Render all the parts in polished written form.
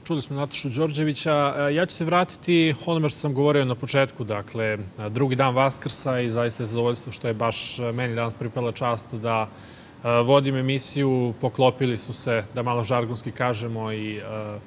Čuli smo Natašu Đorđevića. Ja ću se vratiti onome što sam govorio na početku, dakle, drugi dan Vaskrsa i zaista je zadovoljstvo što je baš meni danas pripala čast da vodim emisiju. Poklopili su se, da malo žargonski kažemo, i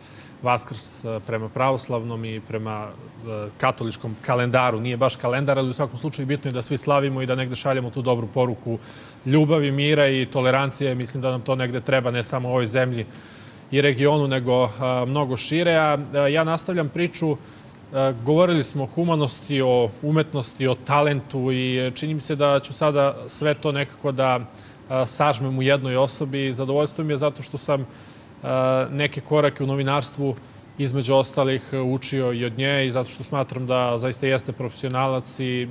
Vaskrs prema pravoslavnom i prema katoličkom kalendaru. Nije baš kalendar, ali u svakom slučaju bitno je da svi slavimo i da negde šaljemo tu dobru poruku ljubavi, mira i tolerancije. Mislim da nam to negde treba, ne samo u ovoj zemlji i regionu, nego mnogo šire. A ja nastavljam priču. Govorili smo o humanosti, o umetnosti, o talentu i čini mi se da ću sada sve to nekako da sažmem u jednoj osobi. Zadovoljstvo mi je zato što sam neke korake u novinarstvu između ostalih učio i od nje i zato što smatram da zaista jeste profesionalac i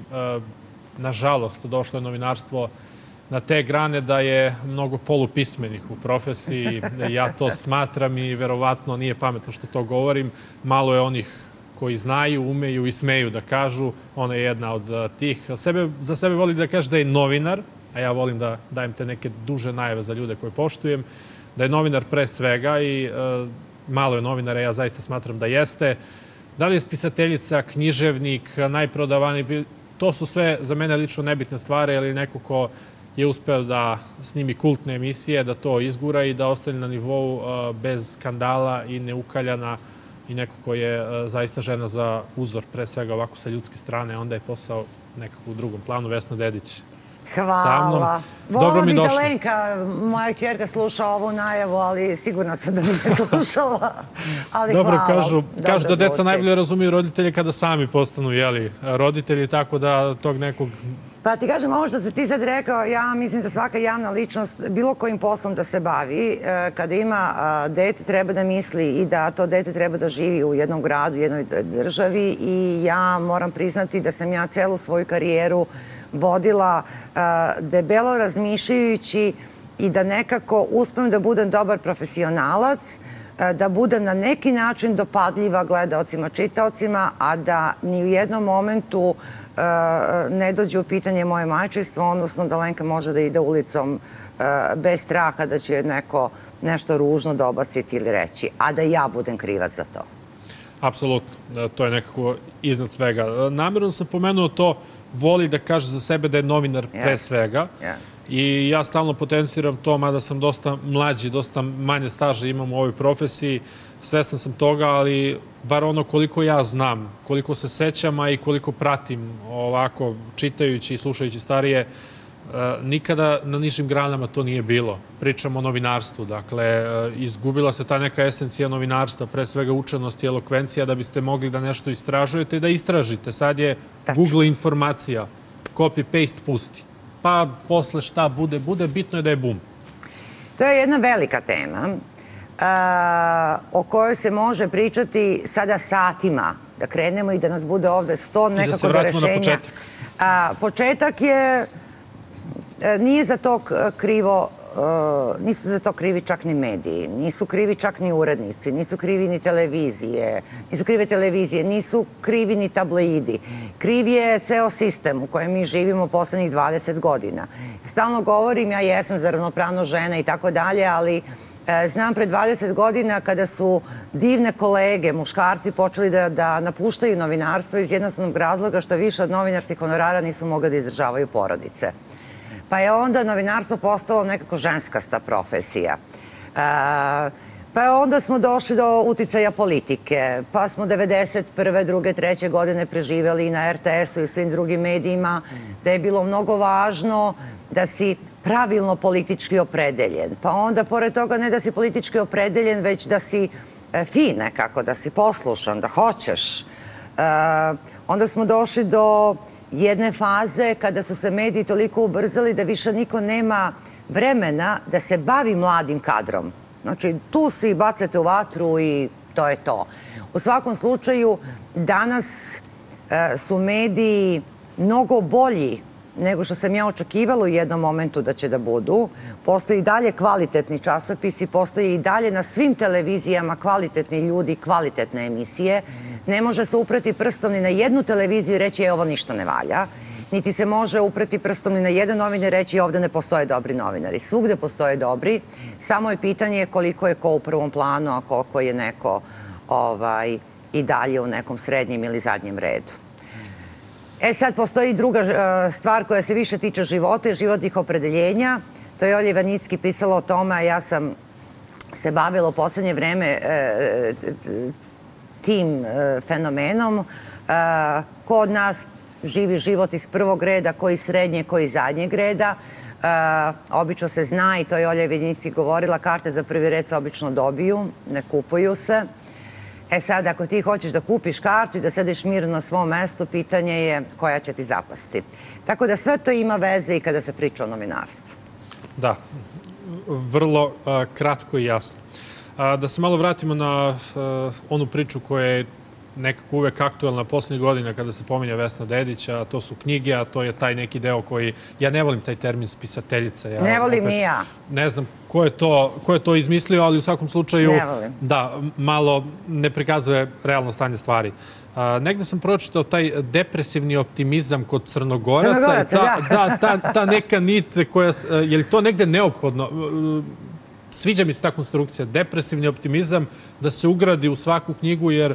nažalost došlo je novinarstvo na te grane da je mnogo polupismenih u profesiji. Ja to smatram i verovatno nije pametno što to govorim. Malo je onih koji znaju, umeju i smeju da kažu. Ona je jedna od tih. Za sebe voli da kaže da je novinar, a ja volim da dajem te neke duže najave za ljude koje poštujem, da je novinar pre svega i malo je novinara, ja zaista smatram da jeste. Da li je spisateljica, književnik, najprodavaniji, to su sve za mene lično nebitne stvari, ali neko ko je uspeo da snimi kultne emisije, da to izgura i da ostane na nivou bez skandala i neukaljana i neko ko je zaista žena za uzor, pre svega ovako sa ljudske strane, onda je posao nekako u drugom planu. Vesna Dedić. Hvala. Vola bi da Lenka, moja ćerka, sluša ovu najavu, ali sigurno sam da nije slušala. Dobro, kažu da deca najbolje razumiju roditelje kada sami postanu roditelji, tako da tog nekog... Pa ti kažem, ovo što si ti sad rekao, ja mislim da svaka javna ličnost bilo kojim poslom da se bavi, kada ima dete, treba da misli i da to dete treba da živi u jednom gradu, jednoj državi, i ja moram priznati da sam ja celu svoju karijeru vodila debelo razmišljajući i da nekako uspem da budem dobar profesionalac, da budem na neki način dopadljiva gledaocima, čitaocima, a da ni u jednom momentu ne dođe u pitanje moje majčinstvo, odnosno da Lenka može da ide ulicom bez straha da će neko nešto ružno dobaciti ili reći, a da ja budem krivac za to. Apsolutno. To je nekako iznad svega. Namjerno sam pomenuo to, voli da kaže za sebe da je novinar pre svega. I ja stalno potenciram to, mada sam dosta mlađi, dosta manje staža imam u ovoj profesiji. Svestan sam toga, ali bar ono koliko ja znam, koliko se sećam, a i koliko pratim ovako, čitajući i slušajući starije, nikada na nižim granama to nije bilo. Pričam o novinarstvu. Dakle, izgubila se ta neka esencija novinarstva, pre svega učenost i elokvencija, da biste mogli da nešto istražujete i da istražite. Sad je Google informacija, copy-paste pusti. Pa posle šta bude, bitno je da je bum. To je jedna velika tema o kojoj se može pričati sada satima. Da krenemo i da nas bude ovde 100 nekako do rešenja. I da se vratimo na početak. Početak je... Nije za to krivo, nisu za to krivi čak ni mediji, nisu krivi čak ni urednici, nisu krivi ni televizije, nisu krive televizije, nisu krivi ni tabloidi. Kriv je ceo sistem u kojem mi živimo poslednjih 20 godina. Stalno govorim, ja jesam za ravnopravnost žena i tako dalje, ali znam pre 20 godina kada su divne kolege, muškarci, počeli da napuštaju novinarstvo iz jednostavnog razloga što više od novinarskih honorara nisu mogli da izdržavaju porodice. Pa je onda novinarstvo postalo nekako ženskasta profesija. Pa onda smo došli do uticaja politike, pa smo 91., 2., 3. godine preživjeli na RTS-u i svim drugim medijima, da je bilo mnogo važno da si pravilno politički opredeljen. Pa onda, pored toga, ne da si politički opredeljen, već da si fin nekako, da si poslušan, da hoćeš. Onda smo došli do jedne faze kada su se mediji toliko ubrzali da više niko nema vremena da se bavi mladim kadrom. Znači, tu si bacate u vatru i to je to. U svakom slučaju, danas su mediji mnogo bolji nego što sam ja očekivala u jednom momentu da će da budu. Postoji i dalje kvalitetni časopisi, postoji i dalje na svim televizijama kvalitetni ljudi, kvalitetne emisije. Ne može se upreti prstom ni na jednu televiziju i reći ovo ništa ne valja. Niti se može upreti prstom ni na jedan novinar i reći ovde ne postoje dobri novinari. Svugde postoje dobri. Samo je pitanje koliko je ko u prvom planu, a koliko je neko i dalje u nekom srednjem ili zadnjem redu. Sad postoji druga stvar koja se više tiče života i životnih opredeljenja. To je Olja Ivanicki pisala o tome, a ja sam se bavila u poslednje vreme tim fenomenom. Ko od nas živi život iz prvog reda, koji srednje, koji zadnjeg reda. Obično se zna, i to je Olja Ivanicki govorila, karte za prvi red se obično dobiju, ne kupuju se. Sad, ako ti hoćeš da kupiš kartu i da sediš mirno na svom mestu, pitanje je koja će ti zapasti. Tako da sve to ima veze i kada se priča o novinarstvu. Da, vrlo kratko i jasno. Da se malo vratimo na onu priču koja je nekako uvek aktuelna poslednjih godina kada se pominja Vesna Dedić, a to su knjige, a to je taj neki deo koji... Ja ne volim taj termin spisateljica. Ne volim ni ja. Ne znam ko je to izmislio, ali u svakom slučaju... Da, malo ne prikazuje realno stanje stvari. Negde sam pročitao taj depresivni optimizam kod Crnogoraca. Da, ta neka nit koja... Je li to negde neophodno? Sviđa mi se ta konstrukcija, depresivni optimizam, da se ugradi u svaku knjigu, jer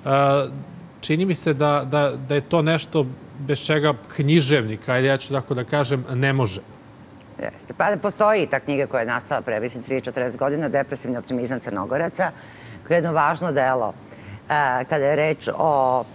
čini mi se da je to nešto bez čega književnik, ajde ja ću tako da kažem, ne može. Jeste. Pa postoji ta knjiga koja je nastala pre 30-40 godina, Depresivni optimizam Crnogoraca, koja je jedno važno delo kada je reč o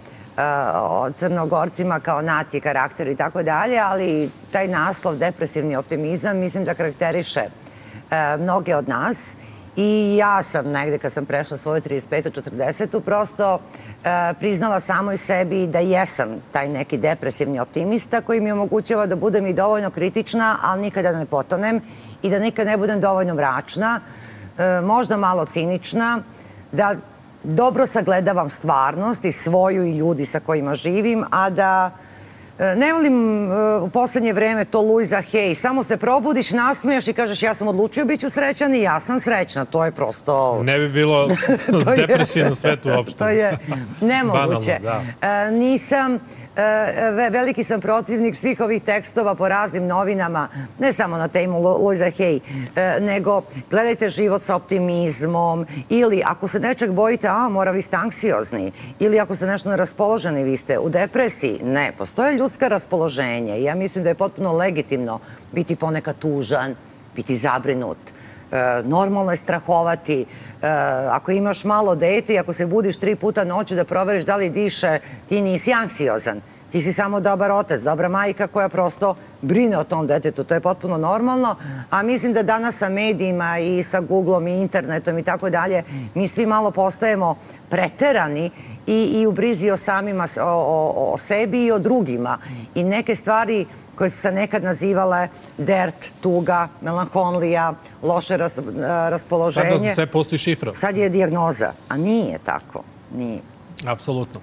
Crnogorcima kao naciji, karakteru i tako dalje, ali taj naslov, depresivni optimizam, mislim da karakteriše mnoge od nas. I ja sam negde kad sam prešla svoju 35-40, prosto priznala samoj sebi da jesam taj neki depresivni optimista koji mi omogućava da budem i dovoljno kritična, ali nikada ne potonem i da nikad ne budem dovoljno mračna, možda malo cinična, da dobro sagledavam stvarnost i svoju i ljudi sa kojima živim, a da ne volim u poslednje vreme to Luisa Hay. Samo se probudiš, nasmejaš i kažeš ja sam odlučio bit ću srećan i ja sam srećna. To je prosto... Ne bi bilo depresije na svetu uopšte. To je nemoguće. Nisam... Veliki sam protivnik svih ovih tekstova po raznim novinama, ne samo na temu Luisa Hay, nego gledajte život sa optimizmom, ili ako se nečeg bojite, mora vi ste anksiozni, ili ako ste nešto neraspoloženi, vi ste u depresiji. Ne, postoje ljudska raspoloženja i ja mislim da je potpuno legitimno biti ponekad tužan, biti zabrinut. Normalno je strahovati. Ako imaš malo dete i ako se budiš 3 puta noću da proveriš da li diše, ti nisi anksiozan. Ti si samo dobar otac, dobra majka koja prosto brine o tom detetu. To je potpuno normalno. A mislim da danas sa medijima i sa Googlom i internetom i tako dalje, mi svi malo postajemo preterani i u brizi o samima, o sebi i o drugima. I neke stvari koje su se nekad nazivale dert, tuga, melanholija, loše raspoloženje. Sad za sve postoji šifra. Sad je dijagnoza, a nije tako. Nije. Apsolutno.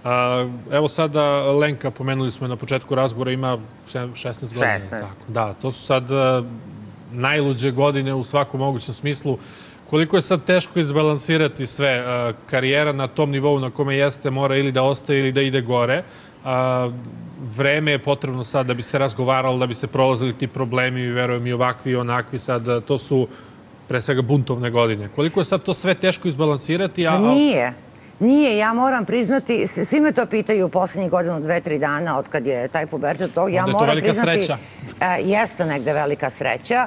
Evo sada Lenka, pomenuli smo na početku razgovora, ima 16 godina. 16. Da, to su sad najluđe godine u svakom mogućem smislu. Koliko je sad teško izbalansirati sve? Karijera na tom nivou na kome jeste mora ili da ostaje ili da ide gore. Vreme je potrebno sad da bi se razgovaralo, da bi se prolazili ti problemi, verujem i ovakvi i onakvi. Sad to su pre svega buntovne godine. Koliko je sad to sve teško izbalansirati? Nije. Nije, ja moram priznati, svi me to pitaju u poslednjih godinu, 2-3 dana od kad je taj pubertet. Onda je to velika sreća. Jeste negde velika sreća.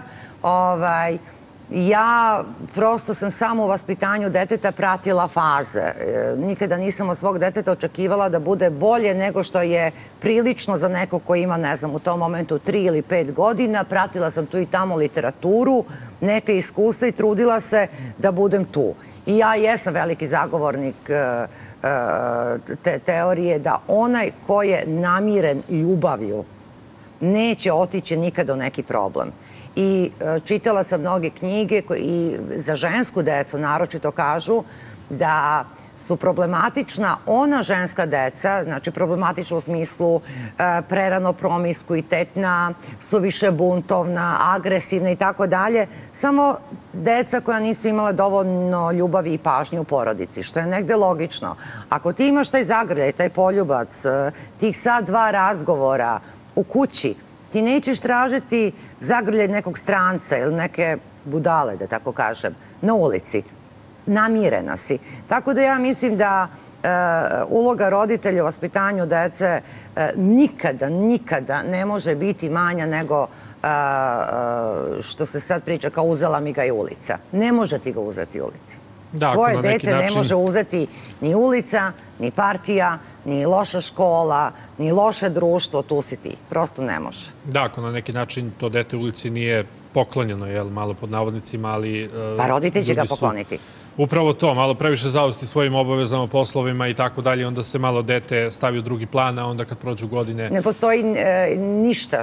Ja prosto sam samo u vaspitanju deteta pratila faze. Nikada nisam od svog deteta očekivala da bude bolje nego što je prilično za neko ko ima, ne znam, u tom momentu 3 ili 5 godina. Pratila sam tu i tamo literaturu, neke iskustva i trudila se da budem tu. I ja jesam veliki zagovornik te teorije da onaj ko je namiren ljubavlju neće otići nikada u neki problem. I čitala sam mnoge knjige i za žensku decu naročito kažu da su problematična ona ženska deca, znači problematična u smislu prerano promiskuitetna, suviše buntovna, agresivna i tako dalje, samo deca koja nisu imala dovoljno ljubavi i pažnje u porodici, što je negde logično. Ako ti imaš taj zagrljaj, taj poljubac, tih sad 2 razgovora u kući, ti nećeš tražiti zagrljaj nekog stranca ili neke budale, da tako kažem, na ulici. namirena si. Tako da ja mislim da uloga roditelja u vaspitanju dece nikada ne može biti manja nego što se sad priča kao uzela mi ga i ulica. Ne može ti ga uzeti ulici. Tvoje dete ne može uzeti ni ulica, ni partija, ni loša škola, ni loše društvo, tu si ti. Prosto ne može. Da, ako na neki način to dete u ulici nije poklonjeno, malo pod navodnicima, ali... Pa roditelj će ga pokloniti. Upravo to, malo previše zaosti svojim obavezama, poslovima i tako dalje, onda se malo dete stavi u drugi plan, a onda kad prođu godine... Ne postoji ništa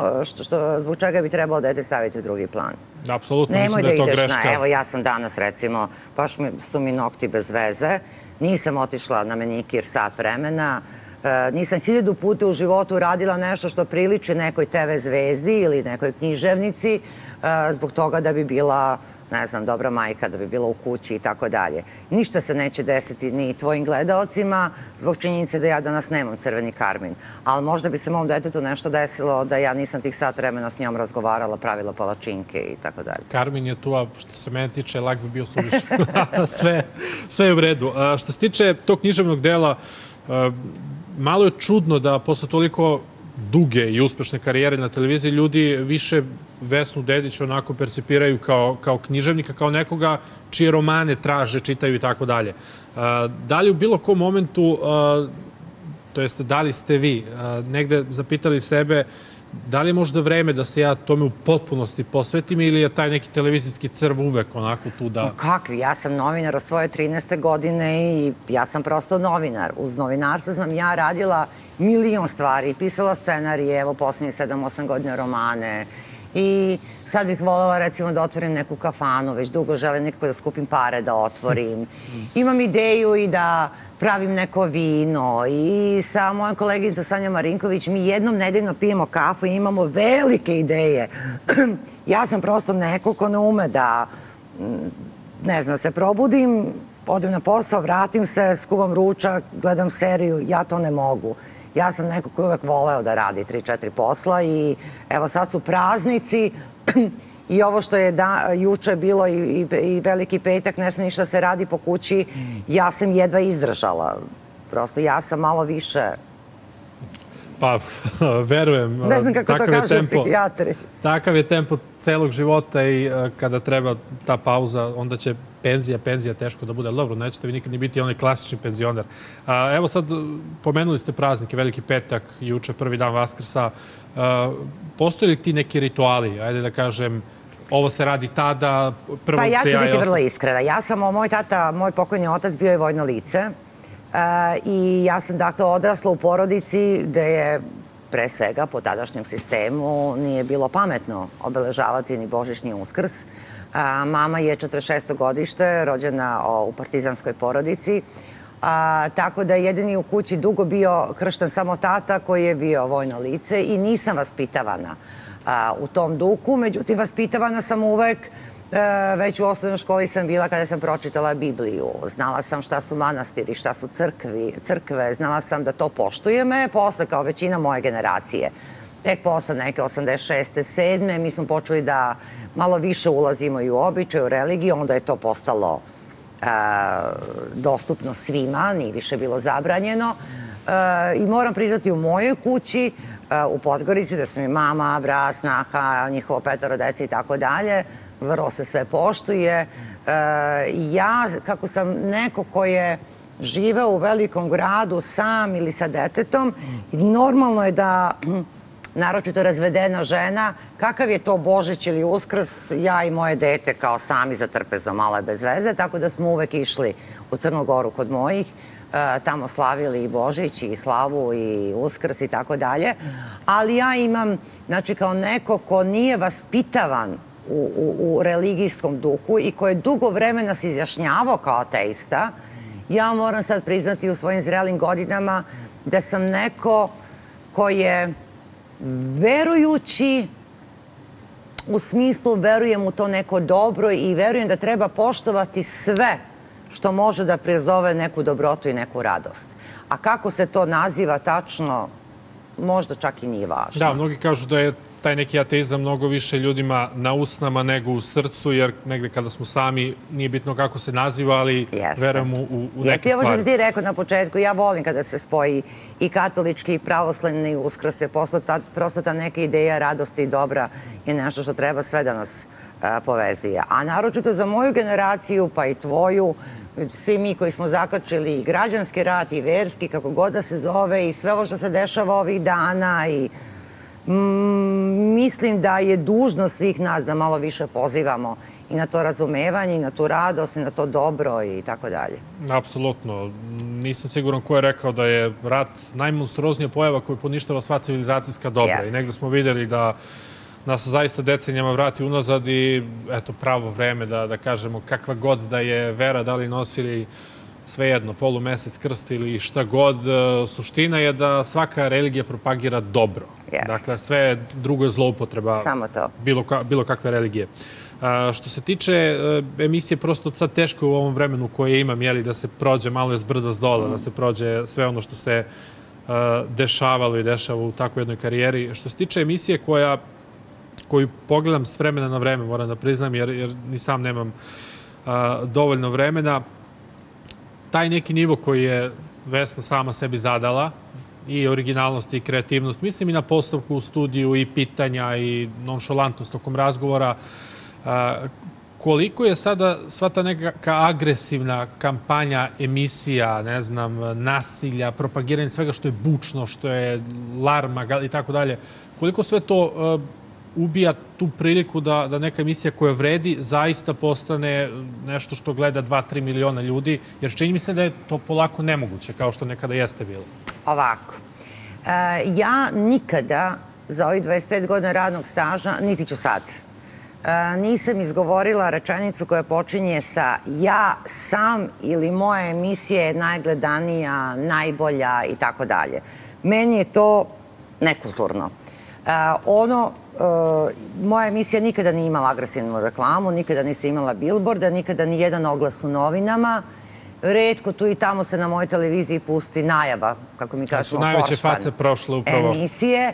zbog čega bi trebalo dete staviti u drugi plan. Apsolutno, mislim da je to greška. Evo, ja sam danas, recimo, baš su mi nokti bez veze, nisam otišla na menikir sat vremena, nisam 1000 puta u životu radila nešto što priliči nekoj TV zvezdi ili nekoj književnici, zbog toga da bi bila, ne znam, dobra majka, da bi bila u kući i tako dalje. Ništa se neće desiti ni tvojim gledaocima zbog činjenice da ja danas nemam crveni karmin. Ali možda bi se mom detetu nešto desilo da ja nisam tih sat vremena s njom razgovarala, pravila palačinke i tako dalje. Karmin je tu, a što se mene tiče, lak bi bio suviše. Sve je u redu. Što se tiče tog književnog dela, malo je čudno da posle toliko duge i uspešne karijere na televiziji ljudi više Vesnu Dedić onako percipiraju kao književnika, kao nekoga čije romane traže, čitaju i tako dalje. Da li u bilo kom momentu, to jeste da li ste vi negde zapitali sebe da li je možda vreme da se ja tome u potpunosti posvetim ili je taj neki televizijski crv uvek onako tu da... Kakvi? Ja sam novinar od svoje 13. godine i ja sam prosto novinar. Uz novinarstvo sam ja radila milion stvari, pisala scenarije, evo posljednjih 7-8 godina romane i sad bih voljela recimo da otvorim neku kafanu, već dugo želim nekako da skupim pare da otvorim. Imam ideju i da pravim neko vino i sa mojom koleginicom Sanjom Marinković mi jednom nedeljno pijemo kafu i imamo velike ideje. Ja sam prosto neko ko ne ume da, ne znam, se probudim, odem na posao, vratim se, skuvam ručak, gledam seriju, ja to ne mogu. Ja sam neko koji uvek voleo da radi 3-4 posla i evo sad su praznici i ovo što je juče bilo i veliki petak, ne sme ništa se radi po kući, ja sam jedva izdržala. Prosto ja sam malo više... Pa, verujem. Ne znam kako to kažu psihijatri. Takav je tempo celog života i kada treba ta pauza, onda će penzija teško da bude. Ali dobro, nećete vi nikad ni biti onaj klasični penzioner. Evo sad, pomenuli ste praznike, veliki petak, juče, prvi dan Vaskrsa. Postoje li ti neki rituali? Ajde da kažem, ovo se radi tada, prvo se ja... Pa ja ću biti vrlo iskrena. Ja sam, moj pokojni otac bio je vojno lice i ja sam dakle odrasla u porodici gde je pre svega po tadašnjem sistemu nije bilo pametno obeležavati ni Božić ni Uskrs. Mama je 46. godište, rođena u partizanskoj porodici, tako da je jedini u kući dugo bio kršten samo tata koji je bio vojno lice i nisam vaspitavana u tom duhu. Međutim, vaspitavana sam uvek, već u osnovnoj školi sam bila kada sam pročitala Bibliju. Znala sam šta su manastiri, šta su crkve, znala sam da to poštuje me, posle kao većina moje generacije. Tek posle neke 86. 7. mi smo počeli da malo više ulazimo i u običaj, u religiju, onda je to postalo dostupno svima, nije više bilo zabranjeno. I moram priznati u mojoj kući, u Podgorici, da su mi mama, brat, snaha, njihovo 5 dece i tako dalje, vrlo se sve poštuje. Ja, kako sam neko ko je živeo u velikom gradu sam ili sa detetom, normalno je da, naročito razvedena žena, kakav je to Božić ili Uskrs, ja i moje dete kao sami za trpezom, malo je bez veze, tako da smo uvek išli u Crnu Goru kod mojih, tamo slavili i Božić i slavu i Uskrs i tako dalje. Ali ja imam, znači kao neko ko nije vaspitavan u religijskom duhu i ko je dugo vremena se izjašnjavao kao ateista, ja moram sad priznati u svojim zrelim godinama da sam neko ko je verujući, u smislu verujem u to neko dobro i verujem da treba poštovati sve što može da prizove neku dobrotu i neku radost. A kako se to naziva tačno, možda čak i nije važno. Da, mnogi kažu da je taj neki ateizam mnogo više ljudima na usnama nego u srcu, jer negde kada smo sami, nije bitno kako se naziva, ali verujemo u neke stvari. Ovo što si ti rekao na početku, ja volim kada se spoji i katolički i pravoslavni uskrse, prosto ta neka ideja radosti i dobra je nešto što treba sve da nas povezuje. A naročito za moju generaciju, pa i tvoju, svi mi koji smo zakačili i građanski rat i verski, kako god da se zove, i sve ovo što se dešava ovih dana, i mislim da je dužnost svih nas da malo više pozivamo i na to razumevanje, i na tu radost, i na to dobro i tako dalje. Apsolutno. Nisam siguran ko je rekao da je rat najmonstruoznija pojava koja poništava sva civilizacijska dobra. I negde smo videli da nas zaista decenijama vrati unazad i eto pravo vreme da kažemo kakva god da je vera, da li nosili svejedno, polumesec, krst ili šta god, suština je da svaka religija propagira dobro. Dakle, sve drugo je zloupotreba bilo kakve religije. Što se tiče emisije, prosto sad teško u ovom vremenu koje imam, da se prođe malo iz brda s dola, da se prođe sve ono što se dešavalo i dešava u takvoj jednoj karijeri. Što se tiče emisije koju pogledam s vremena na vreme, moram da priznam, jer ni sam nemam dovoljno vremena, taj neki nivo koji je Vesna sama sebi zadala, i originalnost i kreativnost, mislim i na postavku u studiju i pitanja i nonšalantnost tokom razgovora, koliko je sada sva ta neka agresivna kampanja emisija, ne znam, nasilja, propagiranje svega što je bučno, što je larma i tako dalje, koliko sve to ubija tu priliku da neka emisija koja vredi zaista postane nešto što gleda 2-3 miliona ljudi, jer čini mi se da je to polako nemoguće, kao što nekada jeste bilo. Ovako. Ja nikada za ovih 25 godina radnog staža, niti ću sad, nisam izgovorila rečenicu koja počinje sa ja sam ili moja emisija je najgledanija, najbolja i tako dalje. Meni je to nekulturno. Moja emisija nikada nije imala agresivnu reklamu, nikada nisam imala bilborda, nikada ni jedan oglas u novinama. Retko tu i tamo se na mojoj televiziji pusti najava, kako mi kažemo, najveće face prošle upravo emisije.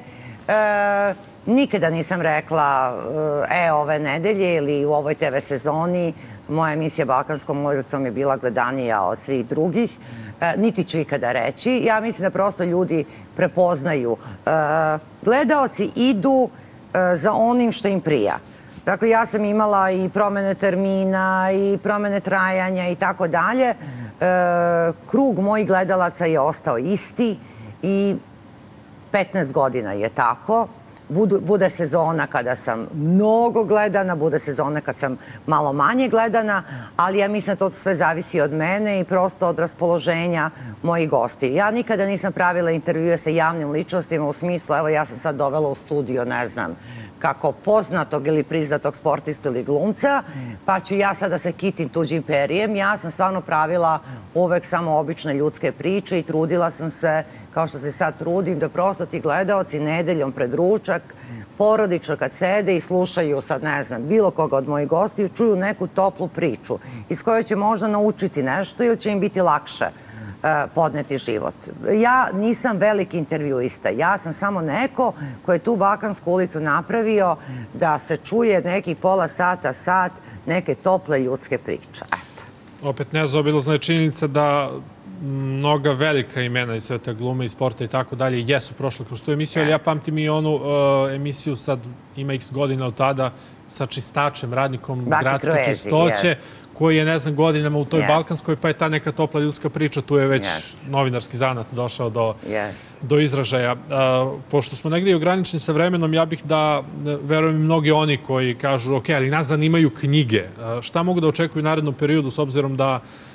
Nikada nisam rekla ove nedelje ili u ovoj TV sezoni moja emisija Balkanskom ulicom je bila gledanija od svih drugih. Niti ću ikada reći. Ja mislim da prosto ljudi prepoznaju. Gledaoci idu za onim što im prija. Dakle, ja sam imala i promene termina i promene trajanja i tako dalje. Krug mojih gledalaca je ostao isti i 15 godina je tako. Bude sezona kada sam mnogo gledana, bude sezona kad sam malo manje gledana, ali ja mislim da to sve zavisi od mene i prosto od raspoloženja mojih gosti. Ja nikada nisam pravila intervjue sa javnim ličnostima u smislu, evo ja sam sad dovela u studio, ne znam, kako poznatog ili priznatog sportistu ili glumca, pa ću ja sada se kitim tuđim perijem. Ja sam stvarno pravila uvek samo obične ljudske priče i trudila sam se, kao što se sad trudim, da prosto ti gledaoci nedeljom pred ručak, porodično kad sede i slušaju sad, ne znam, bilo koga od mojih gostiju, čuju neku toplu priču iz koje će možda naučiti nešto ili će im biti lakše podneti život. Ja nisam veliki intervjuista, ja sam samo neko ko je tu Balkansku ulicu napravio da se čuje neki pola sata, sat, neke tople ljudske priče. Eto. Opet nezaobilazna je činjenica da mnoga velika imena iz sveta glume i sporta i tako dalje jesu prošle kroz tu emisiju, ali ja pamtim i onu emisiju, sad ima x godina od tada, sa čistačem, radnikom gradske čistoće, koji je, ne znam, godinama u toj Balkanskoj, pa je ta neka topla ljudska priča, tu je već novinarski zanat došao do izražaja. Pošto smo negdje ograničeni sa vremenom, ja bih da, verujem i mnogi oni koji kažu, ok, ali nas zanimaju knjige. Šta mogu da očekuju u narednom periodu, s obzirom da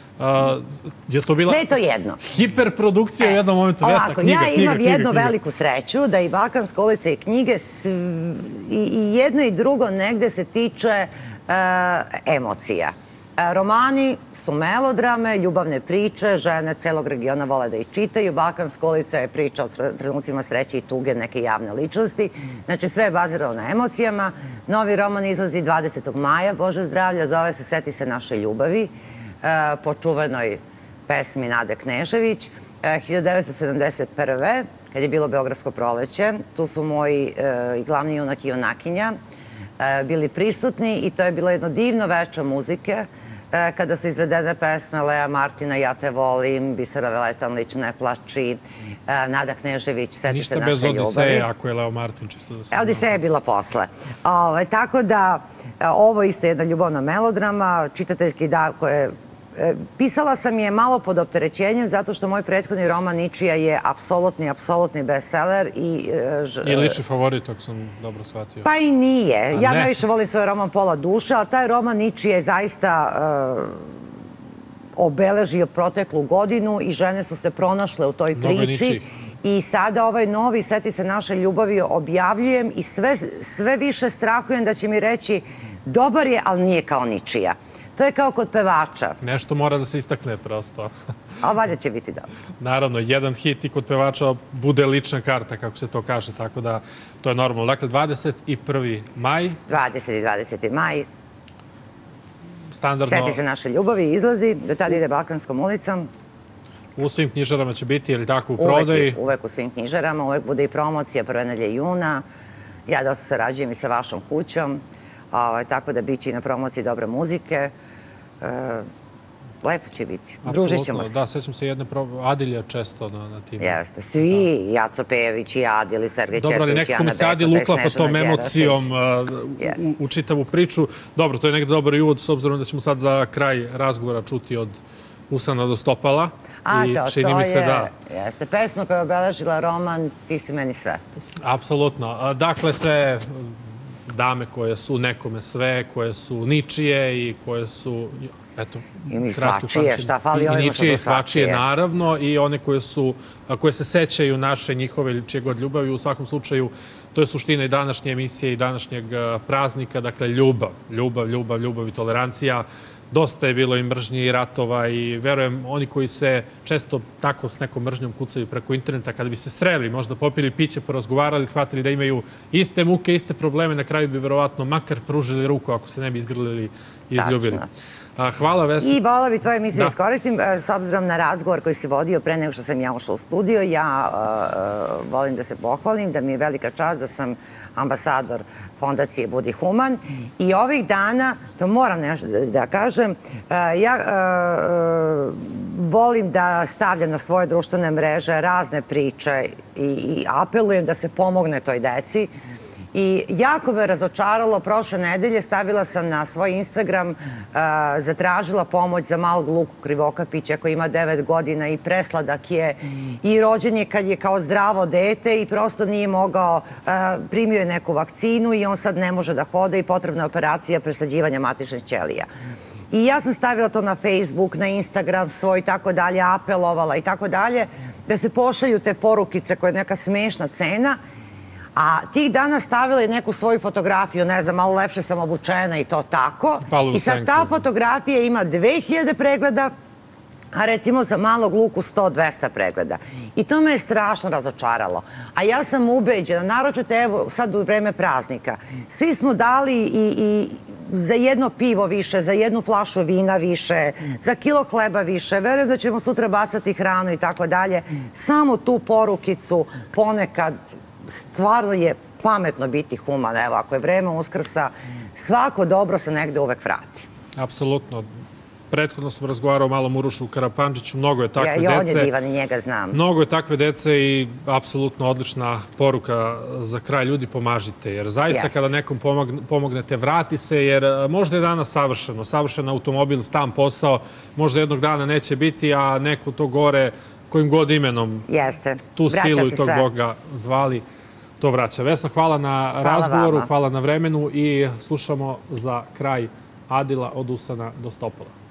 je to bila hiperprodukcija u jednom momentu? Ovako, ja imam jednu veliku sreću da i Balkanska ulica i knjige i jedno i drugo negde se tiče emocija. Romani su melodrame, ljubavne priče, žene celog regiona vole da ih čitaju. Balkanska ulica je priča o trenucima sreće i tuge neke javne ličnosti. Znači, sve je bazirano na emocijama. Novi roman izlazi 20. maja, Bože zdravlja, zove se Seti se naše ljubavi, po čuvenoj pesmi Nade Knežević. 1971. kad je bilo Beogradsko proleće. Tu su moji glavni junak i junakinja bili prisutni i to je bilo jedno divno veče muzike kada su izvedene pesme Lea Martina, Ja te volim, Bisera Veletanlić, Ne plači, Nada Knežević, Seti se naše ljubavi. Ništa bez Odiseje, ako je Leo Martin, čisto da se... Odiseja je bila posle. Tako da, ovo je isto jedna ljubavna melodrama, čitateljki da koje... Pisala sam je malo pod opterećenjem zato što moj prethodni roman Ničija je apsolutni bestseller i... I lični favorit, ako sam dobro shvatio. Pa i nije. Ja najviše volim svoj roman Pola duše, ali taj roman Ničija je zaista obeležio proteklu godinu i žene su se pronašle u toj priči. I sada ovaj novi Seti se naše ljubavi objavljujem i sve više strahujem da će mi reći dobar je, ali nije kao Ničija. To je kao kod pevača. Nešto mora da se istakne prosto. Ali valjda će biti dobro. Naravno, jedan hit i kod pevača bude lična karta, kako se to kaže, tako da to je normalno. Dakle, 21. maj. 20. i 20. maj. Standardno... Seti se naše ljubavi, izlazi, do tada ide Balkanskom ulicom. U svim knjižarama će biti, ili tako, u prodaji? Uvek u svim knjižarama, uvek bude i promocija prve nedelje juna. Ja dosta sarađujem i sa vašom kućom. Tako da bit će i na promociji dobre muzike. Lepo će biti. Družit ćemo se. Da, sećam se jedne Adilja često na tim. Jeste. Svi. Jaco Pejević i Adil i Sergej Četković i Ana Beko. Dobro, ali nekako mi se Adil uklapa tom emocijom u čitavu priču. Dobro, to je nekdo dobar i uvod, s obzirom da ćemo sad za kraj razgovora čuti od usana do stopala. To je. Jeste. Pesma koja je obeležila roman Ti si meni sve. Apsolutno. Dakle, sve dame koje su nekome sve, koje su ničije i koje su, eto, i svačije, šta fali ovima što su svačije, naravno, i one koje se sećaju naše, njihove ili čije god ljubavi. U svakom slučaju, to je suština i današnje emisije i današnjeg praznika. Dakle, ljubav i tolerancija. Dosta je bilo i mržnje i ratova i verujem, oni koji se često tako s nekom mržnjom kucaju preko interneta, kada bi se sreli, možda popili piće, porazgovarali, shvatili da imaju iste muke, iste probleme, na kraju bi verovatno makar pružili ruku ako se ne bi izgrlili i izljubili. Hvala, Vesna. I vola bi tvoje emisije iskoristim, s obzirom na razgovor koji si vodio pre nego što sam ja ušla u studio. Ja volim da se pohvalim, da mi je velika čast da sam ambasador fondacije Budi human. I ovih dana, to moram nešto da kažem, ja volim da stavljam na svoje društvene mreže razne priče i apelujem da se pomogne toj deci. I jako me razočaralo, prošle nedelje stavila sam na svoj Instagram, zatražila pomoć za malog Luku Krivokapića koji ima 9 godina i presladak je i rođen je kad je kao zdravo dete i prosto nije mogao, primio je neku vakcinu i on sad ne može da hoda i potrebna je operacija presađivanja matičnih ćelija. I ja sam stavila to na Facebook, na Instagram svoj i tako dalje, apelovala i tako dalje, da se pošalju te porukice koja je neka smešna cena. A tih dana stavila je neku svoju fotografiju, ne znam, malo lepše sam obučena i to tako. I sad ta fotografija ima 2000 pregleda, a recimo za malog Luku 100-200 pregleda. I to me je strašno razočaralo. A ja sam ubeđena, naročito evo sad u vreme praznika, svi smo dali i za jedno pivo više, za jednu flašu vina više, za kilo hleba više. Verujem da ćemo sutra bacati hranu i tako dalje. Samo tu porukicu ponekad stvarno je pametno biti human. Evo, ako je vreme Uskrsa, svako dobro se negde uvek vrati. Apsolutno. Prethodno sam razgovarao o malom Urošu Karapandžiću. Mnogo je takve dece. I on je divan i njega znam. Mnogo je takve dece i apsolutno odlična poruka za kraj. Ljudi, pomažite. Jer zaista kada nekom pomognete, vrati se. Jer možda je danas savršeno. Savršen automobil, stan, posao. Možda jednog dana neće biti, a neko to gore, kojim god imenom, tu silu i tog Boga zvali, to vraća. Vesna, hvala na razgovoru, hvala na vremenu i slušamo za kraj Adila od usana do stopala.